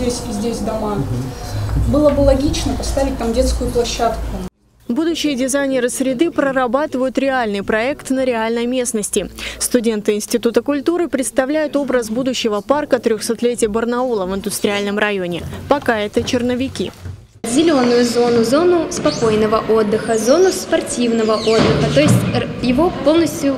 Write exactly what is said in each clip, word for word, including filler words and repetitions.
здесь и здесь дома. Было бы логично поставить там детскую площадку. Будущие дизайнеры среды прорабатывают реальный проект на реальной местности. Студенты Института культуры представляют образ будущего парка трехсотлетия Барнаула в индустриальном районе. Пока это черновики. Зеленую зону, зону спокойного отдыха, зону спортивного отдыха, то есть его полностью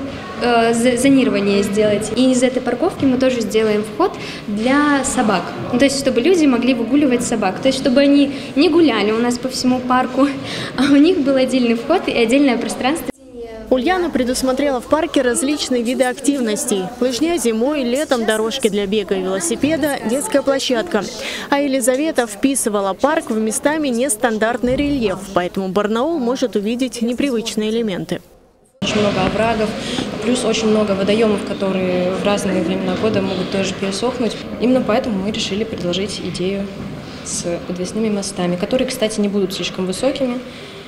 э, зонирование сделать. И из этой парковки мы тоже сделаем вход для собак, ну, то есть чтобы люди могли выгуливать собак, то есть чтобы они не гуляли у нас по всему парку, а у них был отдельный вход и отдельное пространство. Ульяна предусмотрела в парке различные виды активностей. Лыжня зимой, летом дорожки для бега и велосипеда, детская площадка. А Елизавета вписывала парк в местами нестандартный рельеф, поэтому Барнаул может увидеть непривычные элементы. Очень много оврагов, плюс очень много водоемов, которые в разные времена года могут тоже пересохнуть. Именно поэтому мы решили предложить идею с подвесными мостами, которые, кстати, не будут слишком высокими,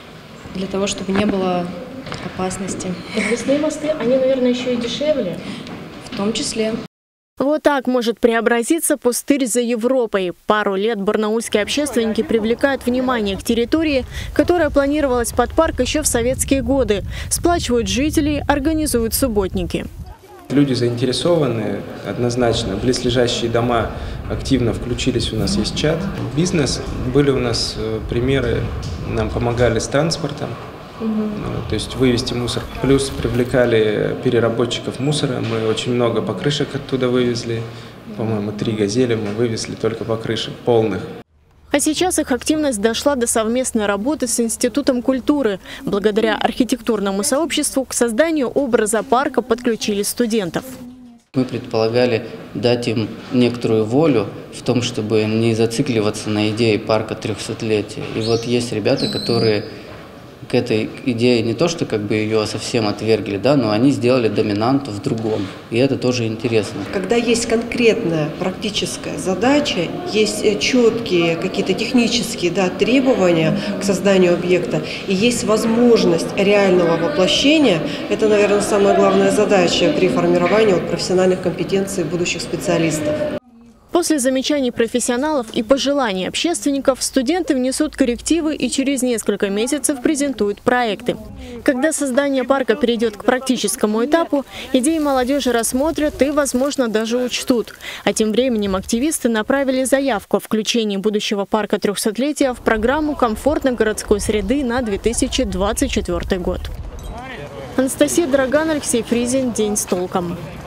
для того, чтобы не было опасности. Подвесные мосты, они, наверное, еще и дешевле? В том числе. Вот так может преобразиться пустырь за Европой. Пару лет барнаульские общественники привлекают внимание к территории, которая планировалась под парк еще в советские годы. Сплачивают жителей, организуют субботники. Люди заинтересованы однозначно. Близлежащие дома активно включились, у нас есть чат. Бизнес. Были у нас примеры, нам помогали с транспортом. Угу. То есть вывести мусор. Плюс привлекали переработчиков мусора. Мы очень много покрышек оттуда вывезли. По-моему, три газели мы вывезли только покрышек полных. А сейчас их активность дошла до совместной работы с Институтом культуры. Благодаря архитектурному сообществу к созданию образа парка подключили студентов. Мы предполагали дать им некоторую волю в том, чтобы не зацикливаться на идее парка трехсотлетия. И вот есть ребята, которые к этой идее не то, что как бы ее совсем отвергли, да, но они сделали доминанту в другом. И это тоже интересно. Когда есть конкретная практическая задача, есть четкие какие-то технические, да, требования к созданию объекта, и есть возможность реального воплощения, это, наверное, самая главная задача при формировании вот, профессиональных компетенций будущих специалистов. После замечаний профессионалов и пожеланий общественников студенты внесут коррективы и через несколько месяцев презентуют проекты. Когда создание парка перейдет к практическому этапу, идеи молодежи рассмотрят и, возможно, даже учтут. А тем временем активисты направили заявку о включении будущего парка трехсотлетия в программу комфортной городской среды на две тысячи двадцать четвёртый год. Анастасия Драган, Алексей Фризин. День с толком.